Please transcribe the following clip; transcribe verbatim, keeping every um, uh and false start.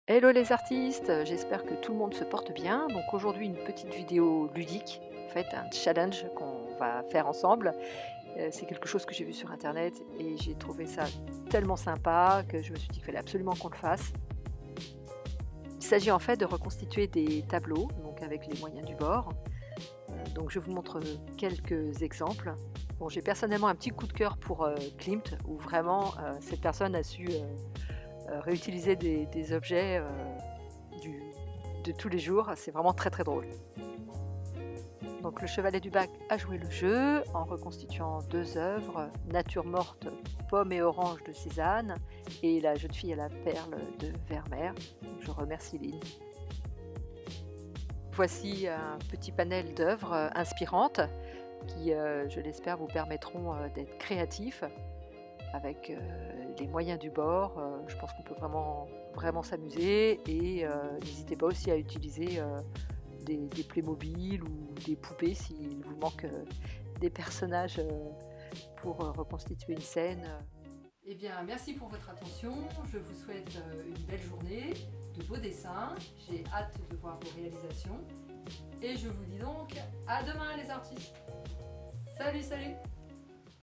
Hello les artistes, j'espère que tout le monde se porte bien. Donc aujourd'hui une petite vidéo ludique, en fait un challenge qu'on va faire ensemble. Euh, C'est quelque chose que j'ai vu sur internet et j'ai trouvé ça tellement sympa que je me suis dit qu'il fallait absolument qu'on le fasse. Il s'agit en fait de reconstituer des tableaux, donc avec les moyens du bord. Euh, Donc je vous montre quelques exemples. Bon, j'ai personnellement un petit coup de cœur pour euh, Klimt, où vraiment euh, cette personne a su euh, euh, réutiliser des, des objets euh, du, de tous les jours. C'est vraiment très très drôle. Donc le chevalet du bac a joué le jeu en reconstituant deux œuvres, Nature morte, Pomme et orange de Cézanne et La jeune fille à la perle de Vermeer. Je remercie Lynn. Voici un petit panel d'œuvres inspirantes qui, euh, je l'espère, vous permettront euh, d'être créatifs avec euh, les moyens du bord. Euh, je pense qu'on peut vraiment, vraiment s'amuser et euh, n'hésitez pas aussi à utiliser euh, des, des Playmobil ou des poupées s'il vous manque euh, des personnages euh, pour euh, reconstituer une scène. Eh bien, merci pour votre attention. Je vous souhaite euh, une belle journée, de beaux dessins. J'ai hâte de voir vos réalisations. Et je vous dis donc à demain les artistes. Salut, salut!